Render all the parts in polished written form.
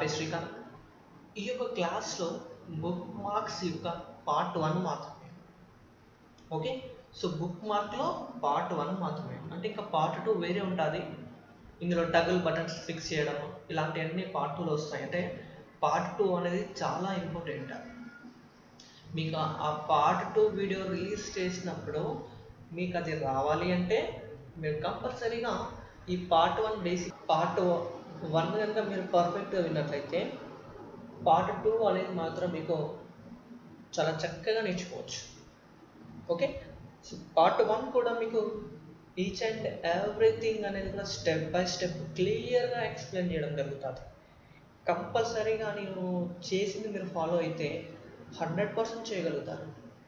పేరు శ్రీకాంత్. ఈ యొక్క క్లాస్లో బుక్ మార్క్స్ యొక్క పార్ట్ 1 మాత్రమే. ఓకే, సో బుక్ మార్క్లో పార్ట్ 1 మాత్రమే, అంటే ఇంకా పార్ట్ 2 వేరే ఉంటుంది. ఇందులో టగల్ బటన్స్ ఫిక్స్ చేయడం ఇలాంటివన్నీ పార్ట్ 2లో వస్తాయి. అంటే పార్ట్ 2 అనేది చాలా ఇంపార్టెంట్. మీకు ఆ పార్ట్ 2 వీడియో రిలీజ్ చేసినప్పుడు మీకు అది రావాలి అంటే మీరు కంపల్సరీగా ఈ పార్ట్ 1 బేసిక్ పార్ట్ 1 కనుక మీరు పర్ఫెక్ట్గా విన్నట్లయితే పార్ట్ 2 అనేది మాత్రం మీకు చాలా చక్కగా నేర్చుకోవచ్చు. ఓకే, సో పార్ట్ 1 కూడా మీకు ఈచ్ అండ్ ఎవ్రీథింగ్ అనేది కూడా స్టెప్ బై స్టెప్ క్లియర్గా ఎక్స్ప్లెయిన్ చేయడం జరుగుతుంది. కంపల్సరీగా నేను చేసింది మీరు ఫాలో అయితే 100% చేయగలుగుతారు.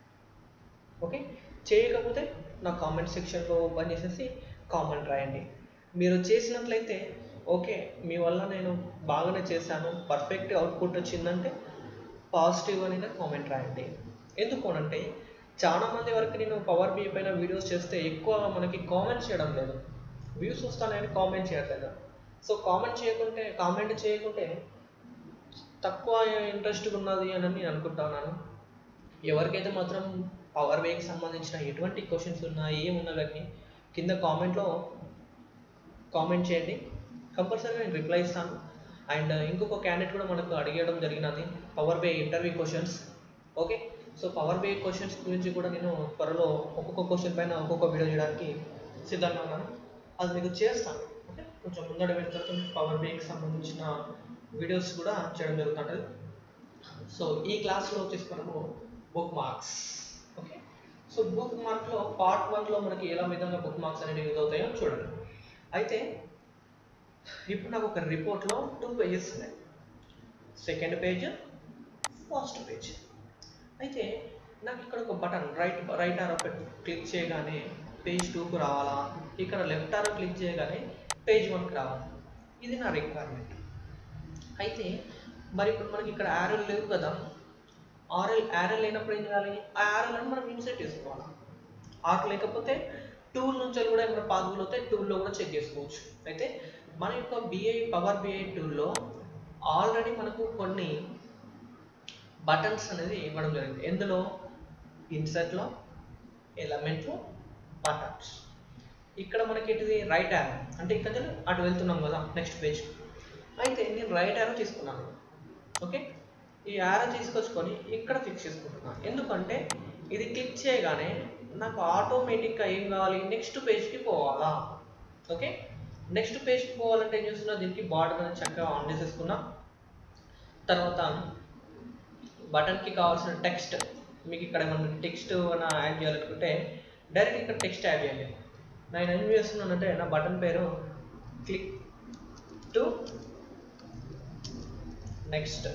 ఓకే, చేయకపోతే నా కామెంట్ సెక్షన్లో ఓపెన్ చేసేసి కామెంట్ రాయండి. మీరు చేసినట్లయితే ఓకే మీ వల్ల నేను బాగానే చేశాను, పర్ఫెక్ట్ అవుట్పుట్ వచ్చిందంటే పాజిటివ్ అని కామెంట్ రాయండి. ఎందుకు అంటే చాలామంది వరకు నేను పవర్ BI పైన వీడియోస్ చేస్తే ఎక్కువగా మనకి కామెంట్ చేయడం లేదు, వ్యూస్ వస్తానని కామెంట్ చేయట్లేదు. సో కామెంట్ చేయకుంటే తక్కువ ఇంట్రెస్ట్గా ఉన్నది అని నేను అనుకుంటున్నాను. ఎవరికైతే మాత్రం పవర్ BIకి సంబంధించిన ఎటువంటి క్వశ్చన్స్ ఉన్నా ఏమున్నా కానీ కింద కామెంట్లో కామెంట్ చేయండి, కంపల్సరీగా నేను రిప్లై ఇస్తాను. అండ్ ఇంకొక క్యాండిడేట్ కూడా మనకు అడిగడం జరిగినది power BI interview questions. Okay, so power BI questions గురించి కూడా నేను త్వరలో ఒక్కొక్క క్వశ్చన్ పైన ఒక్కొక్క వీడియో చేయడానికి సిద్ధంగా ఉన్నాను, అది మీకు చేస్తాను. ఓకే, కొంచెం ముందర వెళ్తే పవర్ BIకి సంబంధించిన వీడియోస్ కూడా చేయడం జరుగుతుంటుంది. సో ఈ క్లాస్లో వచ్చేసి మనము బుక్ మార్క్స్. ఓకే, సో బుక్ మార్క్లో పార్ట్ 1లో మనకి ఎలా విధంగా బుక్ మార్క్స్ అనేవి యూజ్ అవుతాయో చూడండి. అయితే ఇప్పుడు నాకు ఒక రిపోర్ట్లో 2 పేజెస్ ఉన్నాయి, సెకండ్ పేజ్, ఫస్ట్ పేజ్. అయితే నాకు ఇక్కడ ఒక బటన్ రైట్ ఆరో క్లిక్ చేయగానే పేజ్ 2కు రావాలా, ఇక్కడ లెఫ్ట్ ఆరో క్లిక్ చేయగానే పేజ్ 1కి రావాలి. ఇది నా రిక్వైర్మెంట్. అయితే మరి ఇప్పుడు మనకి ఇక్కడ యారోలు లేవు కదా, యారో లేనప్పుడు ఏం చేయాలి, ఆ యారోలను మనం ఇన్సర్ట్ చేసుకోవాలి. ఆర్క్ లేకపోతే టూల్ నుంచి కూడా ఏమైనా పాసిబుల్ అవుతే టూల్లో కూడా చెక్ చేసుకోవచ్చు. అయితే మన యొక్క పవర్ BI టూల్లో ఆల్రెడీ మనకు కొన్ని బటన్స్ అనేది ఇవ్వడం జరిగింది. ఎందులో ఇన్సర్ట్లో, ఎలిమెంట్లో, బటన్స్. ఇక్కడ మనకి ఏంటిది రైట్ యారో, అంటే ఇక్కడ అటు వెళ్తున్నాం కదా నెక్స్ట్ పేజ్. అయితే నేను రైట్ యారో తీసుకున్నాను. ఓకే, ఈ యారో తీసుకొచ్చుకొని ఇక్కడ ఫిక్స్ చేసుకుంటున్నాను. ఎందుకంటే ఇది క్లిక్ చేయగానే నాకు ఆటోమేటిక్గా ఏం కావాలి, నెక్స్ట్ పేజ్కి పోవాలా. ఓకే, నెక్స్ట్ పేజ్కి పోవాలంటే ఏం చేస్తున్నా, దీనికి బార్డర్ అనేది చక్కగా ఆన్ చేసేసుకున్నా. తర్వాత బటన్కి కావాల్సిన టెక్స్ట్, మీకు ఇక్కడ ఏమన్నా టెక్స్ట్ ఏమైనా యాడ్ చేయాలనుకుంటే డైరెక్ట్ ఇక్కడ టెక్స్ట్ యాడ్ చేయండి. నేను ఏం చేస్తున్నానంటే నా బటన్ పేరు click to next.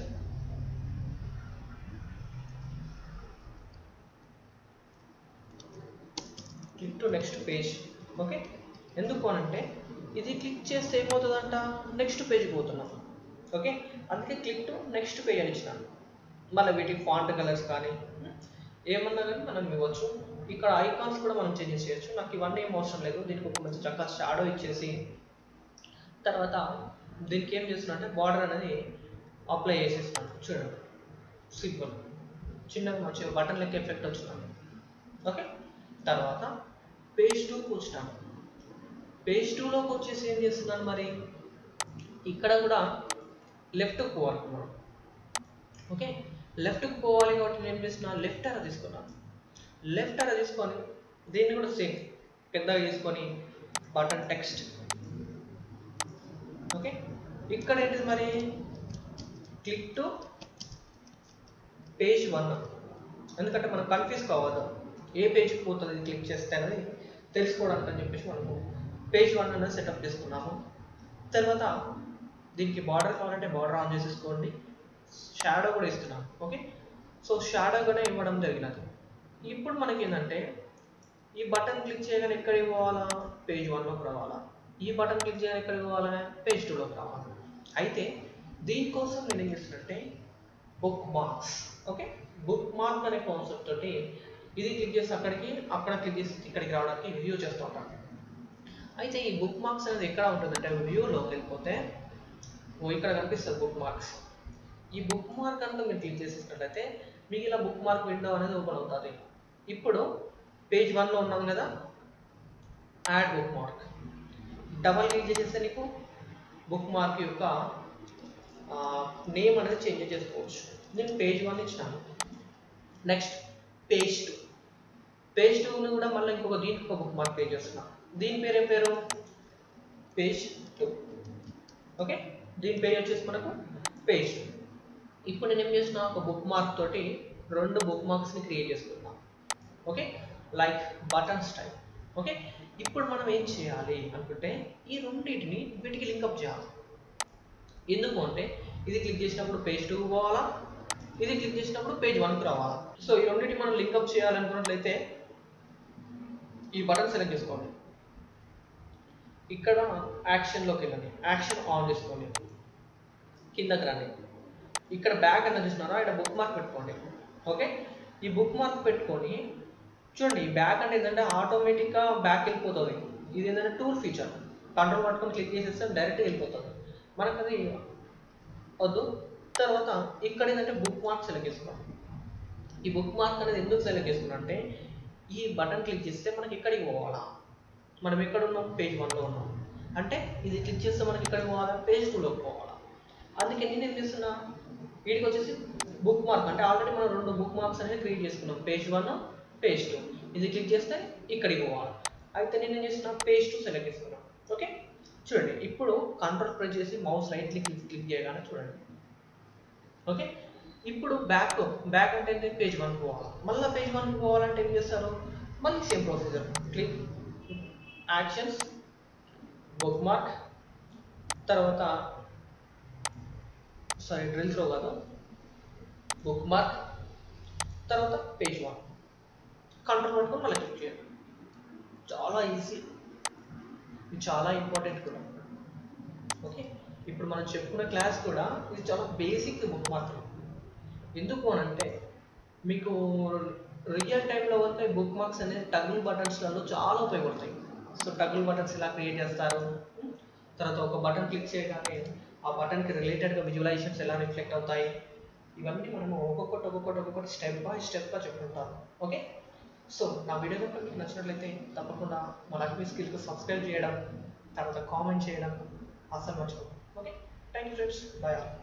Click to next page. Okay, ఎందుకు అనంటే ఇది క్లిక్ చేస్తే ఏమవుతుందంట, నెక్స్ట్ పేజ్కి పోతున్నాం. ఓకే, అందుకే క్లిక్ టు నెక్స్ట్ పేజ్ అని ఇచ్చినాను. మళ్ళీ వీటికి ఫాంట్ కలర్స్ కానీ ఏమన్నా కానీ మనం ఇవ్వచ్చు. ఇక్కడ ఐకాన్స్ కూడా మనం చేంజ్ చేయొచ్చు. నాకు ఇవన్నీ ఏం అవసరం లేదు. దీనికి ఒక మంచి చక్కగా షాడో ఇచ్చేసి తర్వాత దీనికి ఏం చేస్తున్నా అంటే బార్డర్ అనేది అప్లై చేసేస్తాను. చూడండి, సింపుల్, చిన్నగా మంచిగా బటన్ లెక్క ఎఫెక్ట్ వచ్చినాను. ఓకే, తర్వాత పేజ్ 2కి వచ్చినాను. పేజ్ 2లోకి వచ్చేసి ఏం చేస్తున్నాను, మరి ఇక్కడ కూడా లెఫ్ట్కి పోవాలి మనం. ఓకే, లెఫ్ట్కి పోవాలి కాబట్టి నేను ఏం చేస్తున్నాను, లెఫ్ట్ ఆరో తీసుకున్నాను. లెఫ్ట్ ఆరో తీసుకొని దీన్ని కూడా సేమ్ పెద్దగా తీసుకొని బటన్ టెక్స్ట్. ఓకే, ఇక్కడ ఏంటిది మరి క్లిక్ టు పేజ్ 1, ఎందుకంటే మనం కన్ఫ్యూజ్ కావద్దు ఏ పేజ్కి పోతుంది క్లిక్ చేస్తే అనేది తెలుసుకోవడానికి అని చెప్పేసి మనము పేజ్ 1 అనేది సెటప్ చేసుకున్నాము. తర్వాత దీనికి బార్డర్ కావాలంటే బార్డర్ ఆన్ చేసేసుకోండి. షాడో కూడా ఇస్తున్నాను. ఓకే, సో షాడో కూడా ఇవ్వడం జరిగినది. ఇప్పుడు మనకి ఏంటంటే ఈ బటన్ క్లిక్ చేయగానే ఎక్కడికి పోవాలా, పేజ్ 1లోకి రావాలా. ఈ బటన్ క్లిక్ చేయగానే ఎక్కడికి పోవాలా, పేజ్ 2లోకి రావాలా. అయితే దీనికోసం నేను ఏం చేస్తున్నట్టే bookmarks. Okay, bookmark అనే కాన్సెప్ట్ తోటి ఇది క్లిక్ చేసి అక్కడికి, అక్కడ క్లిక్ చేసి ఇక్కడికి రావడానికి వ్యూ చేస్తూ ఉంటాను. అయితే ఈ బుక్ మార్క్స్ అనేది ఎక్కడ ఉంటుందంటే వ్యూలోకి వెళ్ళిపోతే ఇక్కడ కనిపిస్తుంది బుక్ మార్క్స్. ఈ బుక్ మార్క్ అంతా మీరు క్లిక్ చేసేసినట్లయితే మీకు ఇలా బుక్ మార్క్ విండో అనేది ఓపెన్ అవుతుంది. ఇప్పుడు పేజ్ 1లో ఉన్నాం కదా, add bookmark double click చేసేస్తే నీకు బుక్ మార్క్ యొక్క నేమ్ అనేది చేంజ్ చేసుకోవచ్చు. నేను పేజ్ 1 ఇచ్చినాను. Next page 2. పేజ్ 2ని కూడా మళ్ళీ దీనికి ఒక బుక్ మార్క్ పేజ్ చేస్తున్నా. దీని పేరు ఏం పేరు? పేజ్ 2. ఓకే, దీని పేరు వచ్చేసి మనకు పేజ్ 2. ఇప్పుడు నేను ఏం చేస్తున్నా, ఒక బుక్ మార్క్ తోటి 2 బుక్ మార్క్స్ని క్రియేట్ చేసుకున్నా. Okay, like button style. Okay, ఇప్పుడు మనం ఏం చేయాలి అనుకుంటే ఈ రెండింటిని వీటికి లింకప్ చేయాలి. ఎందుకు అంటే ఇది క్లిక్ చేసినప్పుడు పేజ్ 2 పోవాలా, ఇది క్లిక్ చేసినప్పుడు పేజ్ 1కి రావాలా. సో ఈ రెండింటిని మనం లింకప్ చేయాలనుకున్నట్లయితే ఈ బటన్ సెలెక్ట్ చేసుకోండి. ఇక్కడ యాక్షన్లోకి వెళ్ళండి, యాక్షన్ ఆన్ చేసుకోండి, కిందకి రండి. ఇక్కడ బ్యాక్ అన్న చూసినారా, ఇక్కడ బుక్ మార్క్ పెట్టుకోండి. ఓకే, ఈ బుక్ మార్క్ పెట్టుకొని చూడండి, బ్యాక్ అంటే ఏంటంటే ఆటోమేటిక్గా బ్యాక్ వెళ్ళిపోతుంది. ఇది ఏంటంటే టూల్ ఫీచర్. కంట్రోల్ పట్టుకొని క్లిక్ చేసేస్తే డైరెక్ట్గా వెళ్ళిపోతుంది. మనకు అది వద్దు. తర్వాత ఇక్కడ ఏంటంటే బుక్ మార్క్ సెలెక్ట్ చేసుకోండి. ఈ బుక్ మార్క్ అనేది ఎందుకు సెలెక్ట్ చేసుకున్నా అంటే ఈ బటన్ క్లిక్ చేస్తే మనకి ఇక్కడికి పోవాలా. మనం ఎక్కడ ఉన్నాం? పేజ్ 1లో ఉన్నాం. అంటే ఇది క్లిక్ చేస్తే మనకి ఇక్కడికి పోవాలా, పేజ్ 2లోకి పోవాలా. అందుకే నేను ఏం చేస్తున్నా, వీటికి వచ్చేసి బుక్ మార్క్ అంటే ఆల్రెడీ మనం 2 బుక్ మార్క్స్ అనేది క్రియేట్ చేసుకున్నాం, పేజ్ 1, పేజ్ 2. ఇది క్లిక్ చేస్తే ఇక్కడికి పోవాలి. అయితే నేను ఏం చేస్తున్నా, పేజ్ 2 సెలెక్ట్ చేసుకున్నాను. ఓకే, చూడండి, ఇప్పుడు కంట్రోల్ ప్రెస్ చేసి మౌస్ రైట్ క్లిక్ చేయగానే చూడండి. ఓకే, ఇప్పుడు బ్యాక్ అంటే ఏంటి, పేజ్ 1 పోవాలి. మళ్ళీ పేజ్ 1 పోవాలంటే ఏం చేస్తారు, మళ్ళీ same procedure. Click actions, bookmark, తర్వాత డ్రిల్ త్రో కాదు, బుక్ మార్క్, తర్వాత పేజ్ 1 కంట్రోల్ పట్టుకొని మళ్ళీ క్లిక్ చేయండి. చాలా ఈజీ, ఇది చాలా ఇంపార్టెంట్ కూడా. ఓకే, ఇప్పుడు మనం చెప్పుకున్న క్లాస్ కూడా ఇది చాలా బేసిక్ బుక్ మార్క్. ఎందుకు అనంటే మీకు రియల్ టైంలో వస్తే బుక్ మార్క్స్ అనేది టగుల్ బటన్స్లలో చాలా ఉపయోగపడతాయి. సో టగుల్ బటన్స్ ఇలా క్రియేట్ చేస్తారు. తర్వాత ఒక బటన్ క్లిక్ చేయగానే ఆ బటన్కి రిలేటెడ్గా విజువలైజేషన్స్ ఎలా రిఫ్లెక్ట్ అవుతాయి, ఇవన్నీ మనము ఒక్కొక్కటి స్టెప్ బై స్టెప్గా చెప్పుకుంటాము. ఓకే, సో నా వీడియో కనుక మీకు నచ్చినట్లయితే తప్పకుండా మన అకాడమీ స్కిల్స్కి సబ్స్క్రైబ్ చేయడం, తర్వాత కామెంట్ చేయడం అస్సలు మర్చిపోండి. Okay, thank you friends, bye.